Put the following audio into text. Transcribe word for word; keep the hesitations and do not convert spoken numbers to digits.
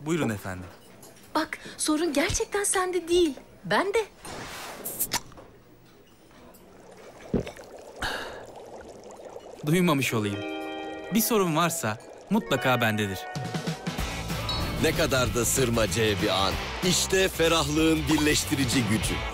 Buyurun efendim. Bak, sorun gerçekten sende değil. Bende. Duymamış olayım. Bir sorun varsa mutlaka bendedir. Ne kadar da sırmaca bir an. İşte ferahlığın birleştirici gücü.